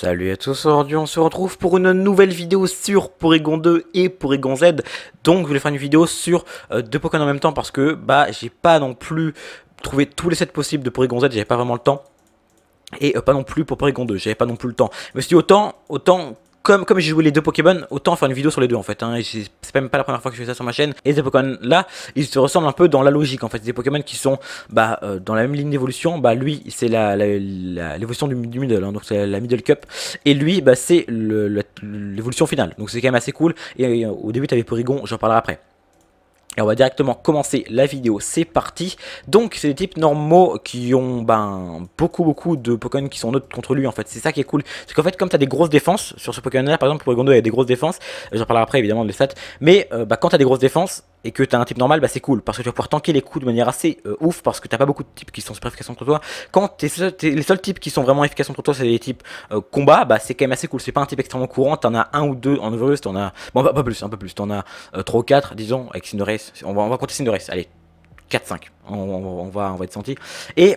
Salut à tous, aujourd'hui on se retrouve pour une nouvelle vidéo sur Porygon 2 et Porygon Z. Donc je voulais faire une vidéo sur deux Pokémon en même temps parce que j'ai pas non plus trouvé tous les sets possibles de Porygon Z, j'avais pas vraiment le temps. Et pas non plus pour Porygon 2, j'avais pas non plus le temps. Je me suis dit autant comme j'ai joué les deux Pokémon, autant faire une vidéo sur les deux en fait. Hein. C'est même pas la première fois que je fais ça sur ma chaîne. Et ces Pokémon là, ils se ressemblent un peu dans la logique en fait. Des Pokémon qui sont dans la même ligne d'évolution. Lui, c'est l'évolution du middle, hein, donc c'est la middle cup. Et lui, c'est l'évolution finale. Donc c'est quand même assez cool. Et au début, tu avais Porygon, j'en parlerai après. Et on va directement commencer la vidéo, c'est parti. Donc c'est des types normaux qui ont beaucoup de Pokémon qui sont neutres contre lui en fait. C'est ça qui est cool. C'est qu'en fait comme tu as des grosses défenses sur ce Pokémon là, par exemple pour Porygon 2 il y a des grosses défenses. J'en parlerai après évidemment de les stats. Mais quand tu as des grosses défenses et que tu as un type normal, c'est cool. Parce que tu vas pouvoir tanker les coups de manière assez ouf. Parce que tu n'as pas beaucoup de types qui sont super efficaces contre toi. Quand les seuls types qui sont vraiment efficaces contre toi c'est les types combat, c'est quand même assez cool. C'est pas un type extrêmement courant. Tu en as un ou deux en Overuse, tu en as... Bon pas plus, un peu plus. Tu en as 3 ou 4 disons avec Cinderace. On va compter Cinderace, allez, 4-5, on va être senti. Et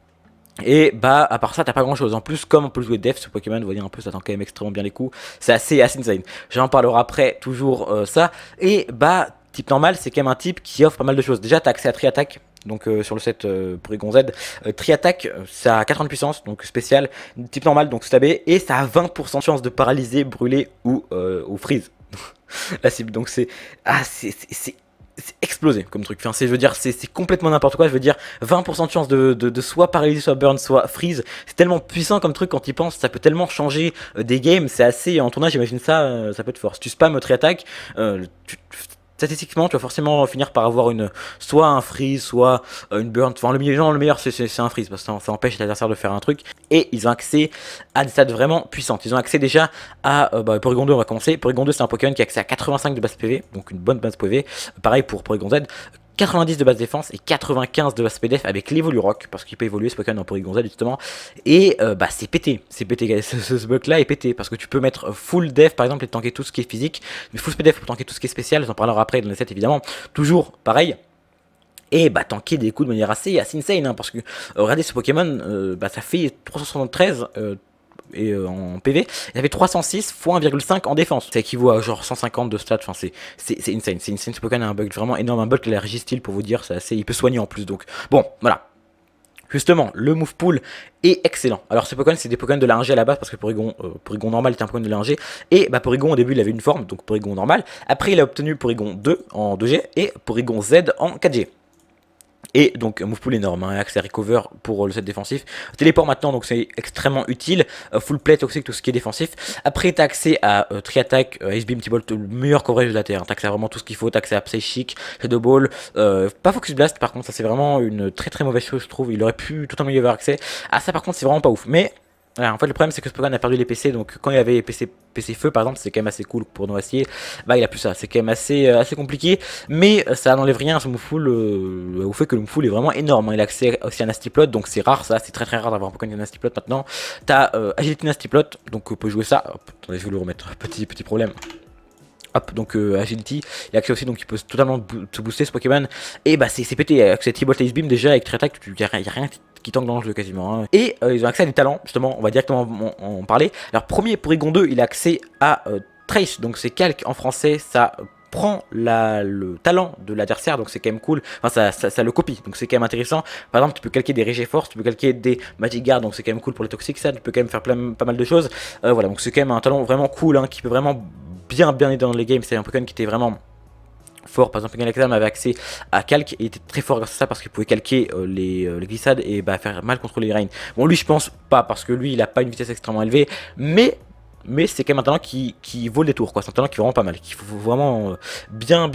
à part ça, t'as pas grand chose. En plus, comme on peut jouer Def, ce Pokémon, vous voyez un peu, ça tend quand même extrêmement bien les coups. C'est assez insane. J'en parlerai après, toujours ça. Et type normal, c'est quand même un type qui offre pas mal de choses. Déjà, t'as accès à Tri-Attack. Donc sur le set Porygon Z, Tri-Attack, ça a 80 de puissance, donc spécial, type normal, donc stabé, et ça a 20% de chance de paralyser, brûler ou freeze la cible. Donc c'est explosé comme truc. Enfin, je veux dire, c'est complètement n'importe quoi. Je veux dire, 20% de chance de soit paralyser, soit burn, soit freeze. C'est tellement puissant comme truc quand tu y penses. Ça peut tellement changer des games. C'est assez en tournage. J'imagine ça, ça peut être fort. Si tu spams Tri-Attack, statistiquement, tu vas forcément finir par avoir soit un freeze, soit une burn. Enfin, le meilleur, c'est un freeze parce que ça empêche l'adversaire de faire un truc. Et ils ont accès à des stats vraiment puissantes. Ils ont accès déjà à Porygon 2. On va commencer. Porygon 2, c'est un Pokémon qui a accès à 85 de base PV, donc une bonne base PV. Pareil pour Porygon Z. 90 de base défense et 95 de base PDF avec l'Evolurock parce qu'il peut évoluer ce Pokémon dans Porygon Z justement. Et c'est pété, ce bug là est pété parce que tu peux mettre full def par exemple et tanker tout ce qui est physique, mais full PDF pour tanker tout ce qui est spécial, j'en parlerai après dans les sets évidemment, toujours pareil. Et tanker des coups de manière assez insane hein, parce que regardez ce Pokémon, ça fait 373 et en PV, il avait 306 x 1,5 en défense. Ça équivaut à genre 150 de stats, enfin c'est insane. C'est insane, ce Pokémon a un bug vraiment énorme, un bug que la Registeel pour vous dire, il peut soigner en plus, donc bon, voilà. Justement, le move pool est excellent. Alors ce Pokémon c'est des Pokémon de la 1G à la base parce que Porygon normal était un Pokémon de la 1G. Et Porygon au début il avait une forme, donc Porygon normal. Après il a obtenu Porygon 2 en 2G et Porygon Z en 4G. Et donc move pool énorme, hein, accès à recover pour le set défensif. Téléport maintenant, donc c'est extrêmement utile. Full play toxique, tout ce qui est défensif. Après t'as accès à Tri-Attack, Ice Beam, T-Bolt, le meilleur coverage de la terre. T'as accès à vraiment tout ce qu'il faut, t'as accès à Psychic, Shadow Ball, pas Focus Blast par contre, ça c'est vraiment une très mauvaise chose je trouve. Il aurait pu totalement y avoir accès. À ça par contre c'est vraiment pas ouf. Mais voilà, en fait le problème c'est que ce Pokémon a perdu les PC, donc quand il y avait PC feu par exemple c'est quand même assez cool pour nos aciers, il a plus ça, c'est quand même assez compliqué, mais ça n'enlève rien à ce Mouful au fait que le Mouful est vraiment énorme, hein. Il a accès aussi à Nasty Plot, donc c'est rare ça, c'est très rare d'avoir un Pokémon de Nasty Plot maintenant. T'as Agility Nasty Plot, donc on peut jouer ça, hop, attendez je vais le remettre, petit problème. Hop, donc Agility, il a accès aussi, donc il peut totalement te booster ce Pokémon. Et c'est pété, accès à T-Bolt Ice Beam déjà avec Tri-Attack, il n'y a rien qui tank dans le jeu quasiment. Hein. Et ils ont accès à des talents, justement, on va directement en parler. Alors premier Porygon 2, il a accès à Trace, donc c'est calque en français, ça prend le talent de l'adversaire, donc c'est quand même cool, enfin ça le copie, donc c'est quand même intéressant. Par exemple tu peux calquer des Regiforce, tu peux calquer des Magic Guard, donc c'est quand même cool pour les toxiques, ça tu peux quand même faire pas mal de choses. Voilà, donc c'est quand même un talent vraiment cool, hein, qui peut vraiment bien aider dans les games. C'est un Pokémon qui était vraiment fort. Par exemple, Galaxam avait accès à calque et il était très fort grâce à ça parce qu'il pouvait calquer les glissades et faire mal contre les graines. Bon, lui je pense pas parce que lui il a pas une vitesse extrêmement élevée, mais c'est quand même un talent qui vaut le détour, quoi. C'est un talent qui est vraiment pas mal, qu'il faut vraiment bien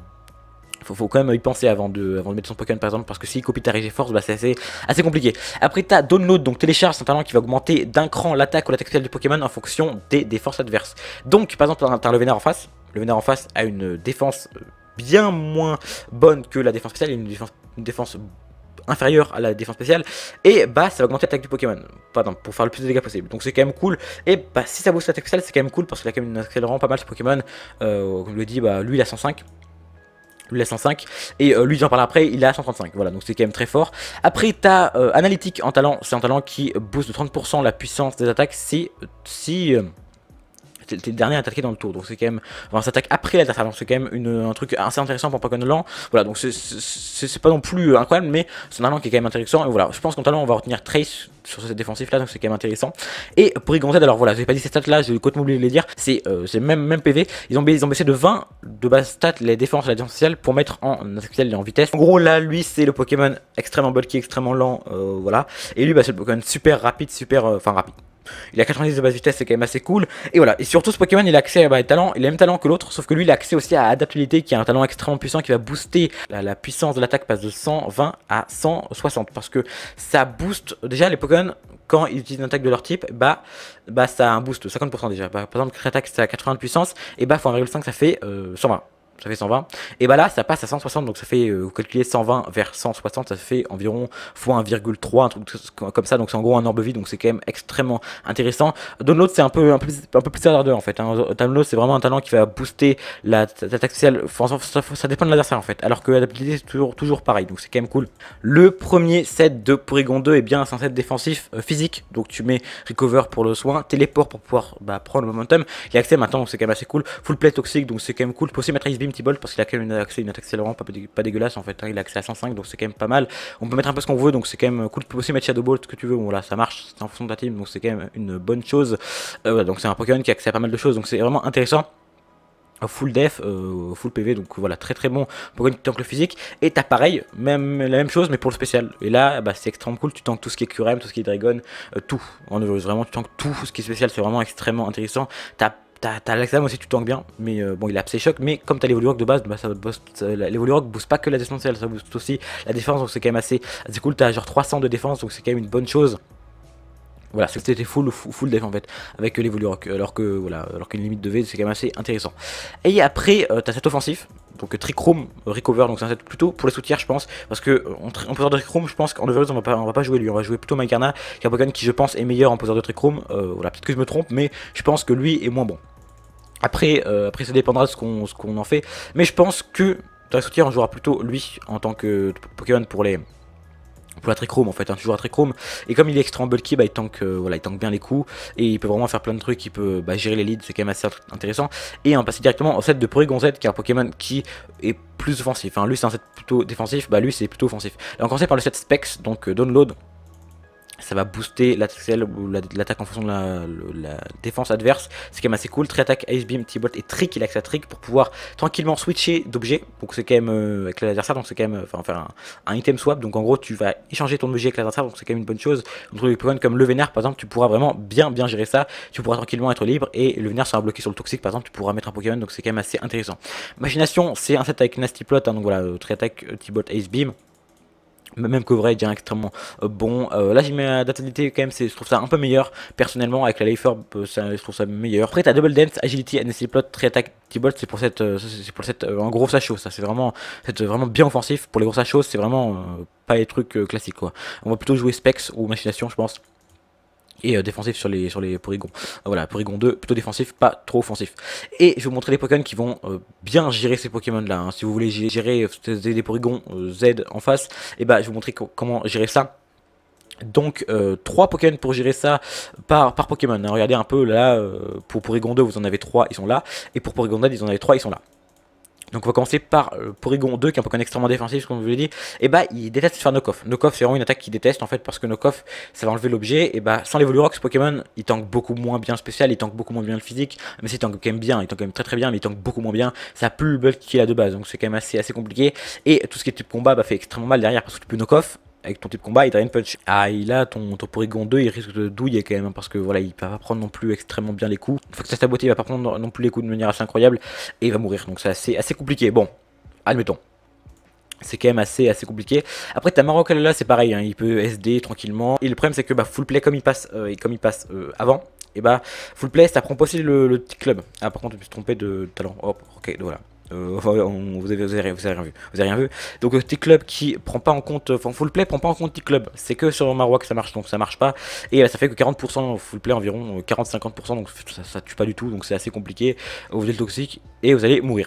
faut quand même y penser avant de mettre son Pokémon par exemple, parce que s'il copie ta Regiforce, c'est assez compliqué. Après t'as Download, donc télécharge, c'est un talent qui va augmenter d'un cran l'attaque ou l'attaque spéciale du Pokémon en fonction des forces adverses. Donc par exemple t'as le Vénère en face, le Vénère en face a une défense bien moins bonne que la défense spéciale, une défense inférieure à la défense spéciale, et ça va augmenter l'attaque du Pokémon, pardon, pour faire le plus de dégâts possible. Donc c'est quand même cool, et si ça booste l'attaque spéciale, c'est quand même cool parce qu'il a quand même une accélérant pas mal ce Pokémon, comme je le dis, lui il a 105. lui il a 105 et lui j'en parle après, il a 135, voilà, donc c'est quand même très fort. Après t'as analytique en talent, c'est un talent qui booste de 30% la puissance des attaques si t'es le dernier à attaquer dans le tour, donc c'est quand même, enfin s'attaque après l'adversaire, donc c'est quand même un truc assez intéressant pour Pokémon lent, voilà, donc c'est pas non plus incroyable, mais c'est un talent qui est quand même intéressant, et voilà, je pense qu'en talent on va retenir Trace sur cette défensif là, donc c'est quand même intéressant. Et pour Rigonzed, alors voilà, j'ai pas dit ces stats là, j'ai complètement oublié de les dire, c'est même PV, ils ont baissé de 20 de base stats les défenses et la défense spéciale pour mettre en attaque spéciale et en vitesse. En gros là, lui c'est le Pokémon extrêmement bulky, extrêmement lent, voilà, et lui bah c'est le Pokémon super rapide, enfin rapide. Il a 90 de base vitesse, c'est quand même assez cool. Et voilà, et surtout ce Pokémon il a accès à talent, il a le même talent que l'autre, sauf que lui il a accès aussi à adaptabilité, qui est un talent extrêmement puissant qui va booster la puissance de l'attaque, passe de 120 à 160. Parce que ça booste, déjà les Pokémon, quand ils utilisent une attaque de leur type, bah ça a un boost de 50% déjà. Par exemple, Créattaque c'est à 80 de puissance, et bah x 1,5 ça fait 120. Ça fait 120, et bah là ça passe à 160, donc ça fait, vous calculez 120 vers 160, ça fait environ x 1,3, un truc comme ça, donc c'est en gros un orbe vide, donc c'est quand même extrêmement intéressant. Download c'est un peu plus hasardeux en fait, hein. Download c'est vraiment un talent qui va booster l'attaque spéciale, ça dépend de l'adversaire en fait, alors que l'adaptabilité c'est toujours pareil, donc c'est quand même cool. Le premier set de Porygon 2, et bien c'est un set défensif physique, donc tu mets Recover pour le soin, Téléport pour pouvoir prendre le momentum, il y a accès maintenant, donc c'est quand même assez cool, Full Play toxique, donc c'est quand même cool, tu peux aussi mettre Ice Beam T-Bolt parce qu'il a quand même une attaque vraiment pas dégueulasse en fait, hein. Il a accès à 105, donc c'est quand même pas mal. On peut mettre un peu ce qu'on veut, donc c'est quand même cool. Tu peux aussi mettre Shadow Ball, ce que tu veux, bon, voilà, ça marche, c'est en fonction de ta team, donc c'est quand même une bonne chose. Voilà, donc c'est un Pokémon qui a accès à pas mal de choses, donc c'est vraiment intéressant. Full def, full PV, donc voilà, très bon Pokémon qui tank le physique. Et t'as pareil, la même chose mais pour le spécial. Et là bah, c'est extrêmement cool, tu tankes tout ce qui est QRM, tout ce qui est Dragon, tout. En vraiment tu tankes tout ce qui est spécial, c'est vraiment extrêmement intéressant. T'as l'Axam aussi, tu tankes bien, mais bon, il a Psyshock, mais comme t'as l'Evolurock de base, bah, l'Evolurock booste pas que la défense, ça booste aussi la défense, donc c'est quand même assez cool. T'as genre 300 de défense, donc c'est quand même une bonne chose. Voilà, c'était full def en fait, avec l'Evolurock, alors qu'une limite de V, c'est quand même assez intéressant. Et après, t'as cet offensif, donc Trick Room, Recover, donc c'est un set plutôt pour les soutiers, je pense, parce que en poseur de Trick Room, je pense qu'en Overuse, on va pas jouer lui, on va jouer plutôt Mycarna, qui est un Pokémon qui, je pense, est meilleur en poseur de Trick Room. Voilà, peut-être que je me trompe, mais je pense que lui est moins bon. Après ça dépendra de ce qu'on en fait, mais je pense que dans les soutiers, on jouera plutôt lui en tant que Pokémon pour la Trick Room en fait, hein, tu joues à Trick Room, et comme il est extrêmement bulky, bah, il tank bien les coups, et il peut vraiment faire plein de trucs, il peut gérer les leads, c'est quand même assez intéressant. Et on passe directement au set de Porygon Z, qui est un Pokémon qui est plus offensif, hein. Lui c'est un set plutôt défensif, bah lui c'est plutôt offensif. Là on commence par le set Specs, donc Download. Ça va booster l'attaque en fonction de la défense adverse. C'est quand même assez cool. Tri-attaque, Ice Beam, T-Bolt et Trick. Il a accès à Trick pour pouvoir tranquillement switcher d'objet. Donc c'est quand même avec l'adversaire. Donc c'est quand même faire un item swap. Donc en gros tu vas échanger ton objet avec l'adversaire. Donc c'est quand même une bonne chose. Contre les Pokémon comme le Vénère par exemple, tu pourras vraiment bien gérer ça. Tu pourras tranquillement être libre. Et le Vénère sera bloqué sur le toxique par exemple. Tu pourras mettre un Pokémon. Donc c'est quand même assez intéressant. Machination, c'est un set avec Nasty Plot. Hein, donc voilà, Tri-attaque, T-Bolt, Ice Beam. Même que vrai, est extrêmement bon. Là j'ai mis la databilité quand même, je trouve ça un peu meilleur personnellement. Avec la Life Orb, je trouve ça meilleur. Après t'as Double Dance, Agility, NSC Plot, Tri-Attack, T-Bolt, c'est pour cette en gros Sachos, ça c'est vraiment bien offensif. Pour les gros Sachos, c'est vraiment pas les trucs classiques quoi. On va plutôt jouer Specs ou Machination je pense. Et défensif sur les Porygon. Voilà, Porygon 2, plutôt défensif, pas trop offensif. Et je vais vous montrer les Pokémon qui vont bien gérer ces Pokémon là, hein. Si vous voulez gérer des Porygon Z en face, et bah je vais vous montrer comment gérer ça. Donc 3 Pokémon pour gérer ça par Pokémon, hein. Regardez un peu là, pour Porygon 2 vous en avez 3, ils sont là. Et pour Porygon Z ils en avez 3, ils sont là. Donc on va commencer par Porygon 2 qui est un Pokémon extrêmement défensif comme je vous l'ai dit. Et bah il déteste faire knock-off. Knock-off c'est vraiment une attaque qu'il déteste en fait parce que knock-off ça va enlever l'objet. Et bah sans l'Evolurock ce Pokémon il tank beaucoup moins bien le spécial, il tank beaucoup moins bien le physique. Mais il tank quand même bien, il tank quand même très bien mais il tank beaucoup moins bien. Ça a plus le bulk qu'il a de base donc c'est quand même assez compliqué. Et tout ce qui est type combat fait extrêmement mal derrière parce que tu peux knock-off. Avec ton type combat, il Drain Punch. Ah, il a ton Porygon 2, il risque de douiller quand même, hein, parce que voilà, il va pas prendre non plus extrêmement bien les coups. Une fois que ça saboté, il va pas prendre non plus les coups de manière assez incroyable, et il va mourir. Donc c'est assez compliqué. Bon, admettons. C'est quand même assez compliqué. Après t'as Maroc là c'est pareil, hein, il peut SD tranquillement. Et le problème c'est que full play comme il passe avant, et full play ça prend pas aussi le petit club. Ah par contre je me suis trompé de talent. Hop, ok voilà. Vous avez rien vu. Donc petit club qui prend pas en compte, enfin full play prend pas en compte petit club. C'est que sur Marowak que ça marche, donc ça marche pas. Et ça fait que 40% full play environ, 40-50%, donc ça tue pas du tout, donc c'est assez compliqué. Vous êtes toxique et vous allez mourir.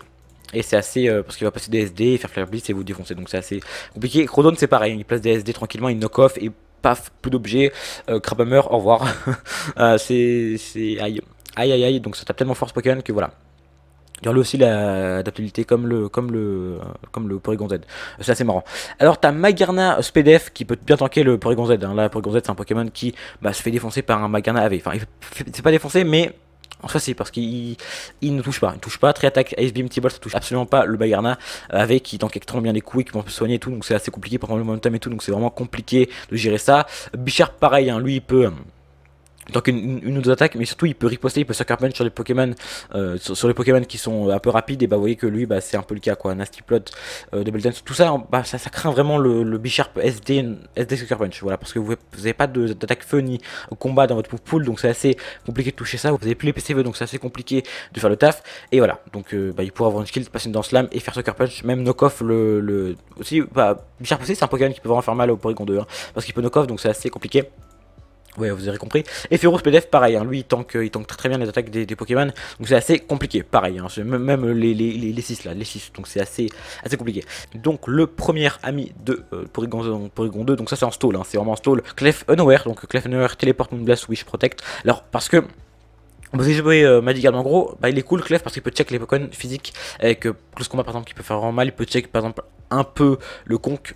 Et c'est assez, parce qu'il va passer des SD, faire Flare Blitz et vous défoncer, donc c'est assez compliqué. Crodon c'est pareil, il place des SD tranquillement, il knock off et paf, plus d'objets, Crabhammer, au revoir. C'est aïe, aïe aïe aïe, donc ça tape tellement fort ce Pokémon que voilà. Il y a aussi l'adaptabilité comme le Porygon Z. C'est assez marrant. Alors t'as Magarna SPDF qui peut bien tanker le Porygon Z. Hein. Là, Porygon Z c'est un Pokémon qui se fait défoncer par un Magarna AV. Enfin, c'est pas défoncé, mais en soi c'est parce qu'il ne touche pas. Il ne touche pas. Tri-attaque, Ice Beam, T-Ball, ça touche absolument pas le Magarna AV qui tank extrêmement bien les coups et qui peut soigner et tout. Donc c'est assez compliqué pour prendre le momentum et tout. Donc c'est vraiment compliqué de gérer ça. Bisharp pareil, hein, lui il peut. Donc une ou deux attaques, mais surtout il peut riposter, il peut sucker punch sur les Pokémon, sur les Pokémon qui sont un peu rapides, et bah vous voyez que lui c'est un peu le cas quoi, Nasty Plot, Double Dance, tout ça, ça craint vraiment le Bisharp SD sucker punch, voilà, parce que vous n'avez pas d'attaque feu ni combat dans votre move pool, donc c'est assez compliqué de toucher ça, vous n'avez plus les PCV, donc c'est assez compliqué de faire le taf, et voilà, donc il pourra avoir une skill, passer dans Slam et faire sucker punch, même knock off aussi, Bisharp aussi c'est un Pokémon qui peut vraiment faire mal au Porygon 2, hein, parce qu'il peut knock off, donc c'est assez compliqué. Ouais, vous avez compris. Et Feroz PDF, pareil, hein, lui il tank très bien les attaques des Pokémon, donc c'est assez compliqué, pareil, hein, même les 6 là, les 6, donc c'est assez compliqué. Donc le premier ami de Porygon 2, donc ça c'est en stall, hein, c'est vraiment en stall. Clef Unaware, donc Clef Unaware, Téléporte, Moonblast, Wish Protect. Alors parce que vous avez joué Magikarp en gros, il est cool Clef parce qu'il peut check les Pokémon physiques avec Close Combat par exemple qui peut faire vraiment mal, il peut check par exemple un peu le Conk.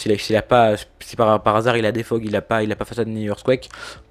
Si par hasard il a des Fog, il a pas Facade ni Earthquake,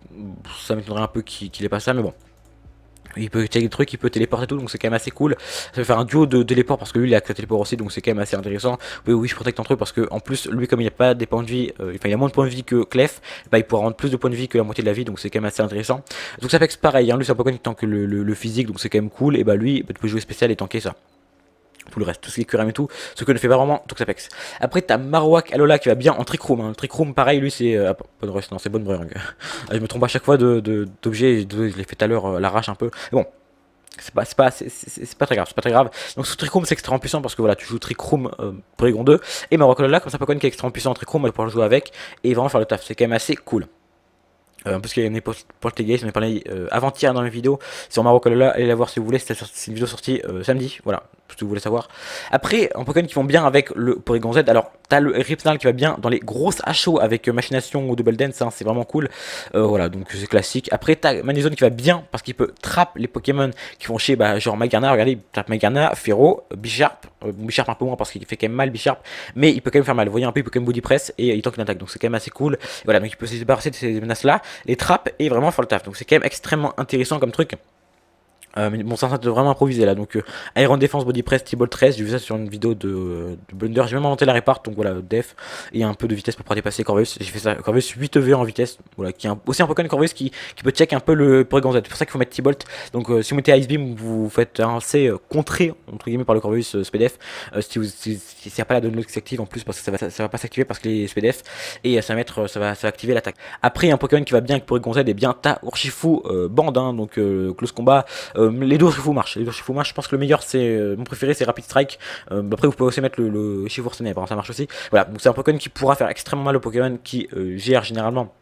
ça m'étonnerait un peu qu'il ait pas ça, mais bon. Il peut checker des trucs, il peut téléporter tout, donc c'est quand même assez cool. Ça va faire un duo de téléport parce que lui il a que téléport aussi, donc c'est quand même assez intéressant. Oui, je protecte entre eux parce que en plus lui comme il n'a pas des points de vie, enfin il a moins de points de vie que Clef, il pourra rendre plus de points de vie que la moitié de la vie, donc c'est quand même assez intéressant. Donc ça fait pareil, hein, lui c'est un Pokémon qui tank le physique, donc c'est quand même cool, et lui tu peux jouer spécial et tanker ça. Tout le reste, tout ce qui est Kyurem et tout, ce que ne fait pas vraiment Toxapex. Après t'as Marowak Alola qui va bien en Trick Room, hein. Trick Room pareil, lui c'est Bonne Rust, non c'est Bonne Brung. Je me trompe à chaque fois d'objets, je l'ai fait tout à l'heure, l'arrache un peu. Mais bon, c'est pas très grave, c'est pas très grave. Donc ce Trick Room c'est extrêmement puissant parce que voilà, tu joues Trick Room Porygon 2 et Marowak Alola comme ça Pokémon qui est extrêmement puissant en Trick Room, on va pouvoir le jouer avec et vraiment faire le taf, c'est quand même assez cool. Parce qu'il y a une Poltergeist, j'en ai parlé avant-hier dans mes vidéos sur Marowak Alola, allez la voir si vous voulez, c'est une vidéo sortie samedi, voilà, tout ce que vous voulez savoir. Après, en Pokémon qui vont bien avec le Porygon Z, alors t'as le Ripsnarl qui va bien dans les grosses HO avec Machination ou Double Dance, hein, c'est vraiment cool, voilà, donc c'est classique. Après t'as Manizone qui va bien parce qu'il peut trap les Pokémon qui font chier, genre Magarna, regardez, il tape Magarna, Fero, Bisharp, Bisharp un peu moins parce qu'il fait quand même mal Bisharp, mais il peut quand même faire mal, vous voyez un peu, il peut quand même body press et il tank une attaque, donc c'est quand même assez cool. Et voilà, donc il peut se débarrasser de ces menaces là, les trappes et vraiment faire le taf, donc c'est quand même extrêmement intéressant comme truc. Mais bon, ça de vraiment improviser là, donc Iron Defense Body Press T-Ball 13, j'ai vu ça sur une vidéo de Blunder, j'ai même inventé la répart, donc voilà, def, et un peu de vitesse pour pouvoir dépasser Corvus, j'ai fait ça, Corvus 8 EV en vitesse, voilà, qui est aussi un Pokémon Corvus qui peut check un peu le Porygon Z, c'est pour ça qu'il faut mettre T-Bolt, donc si vous mettez Ice Beam, vous faites un C contré, entre guillemets, par le Corvus SPDF, si il n'y a pas la download qui s'active en plus, parce que ça va pas s'activer parce que les SPDF, et ça va activer l'attaque. Après, un Pokémon qui va bien avec Porygon Z, et bien, t'as Urshifu Band, hein, donc Close Combat, les deux Urshifu marchent, je pense que le meilleur c'est mon préféré c'est Rapid Strike. Après vous pouvez aussi mettre le Chiffre Ténèbres, ça marche aussi. Voilà, donc c'est un Pokémon qui pourra faire extrêmement mal au Pokémon qui gère généralement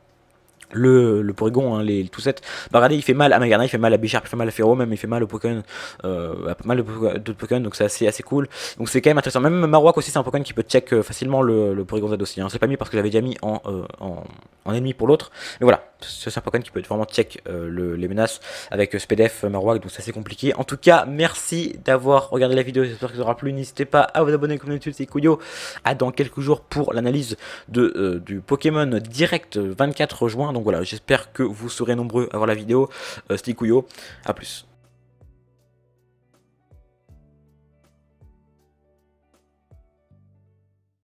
le Porygon, hein, tout set. Regardez, il fait mal à Magarna, il fait mal à Bisharp, il fait mal à Fero, même il fait mal au Pokémon, à pas mal d'autres Pokémon, donc c'est assez cool. Donc c'est quand même intéressant. Même Marowak aussi, c'est un Pokémon qui peut check facilement le Porygon Z aussi. Hein. C'est pas mis parce que j'avais déjà mis en ennemi pour l'autre. Mais voilà, c'est un Pokémon qui peut vraiment check les menaces avec SPDF, Marowak, donc c'est assez compliqué. En tout cas, merci d'avoir regardé la vidéo, j'espère que ça vous aura plu. N'hésitez pas à vous abonner comme d'habitude, c'est Kuyo. À dans quelques jours pour l'analyse du Pokémon direct 24 juin. Donc voilà, j'espère que vous serez nombreux à voir la vidéo. C'était Kuyo, à plus.